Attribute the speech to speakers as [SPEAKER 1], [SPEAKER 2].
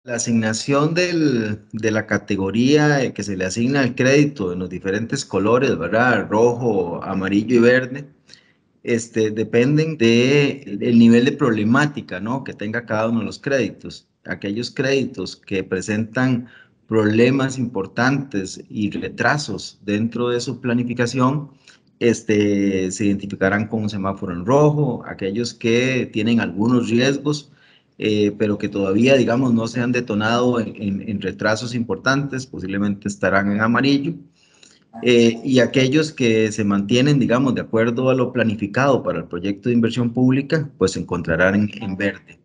[SPEAKER 1] La asignación de la categoría que se le asigna al crédito en los diferentes colores, ¿verdad? Rojo, amarillo y verde, dependen del nivel de problemática, ¿no? Que tenga cada uno de los créditos. Aquellos créditos que presentan problemas importantes y retrasos dentro de su planificación, se identificarán con un semáforo en rojo. Aquellos que tienen algunos riesgos, pero que todavía, digamos, no se han detonado en retrasos importantes, posiblemente estarán en amarillo. Y aquellos que se mantienen, digamos, de acuerdo a lo planificado para el proyecto de inversión pública, pues se encontrarán en verde.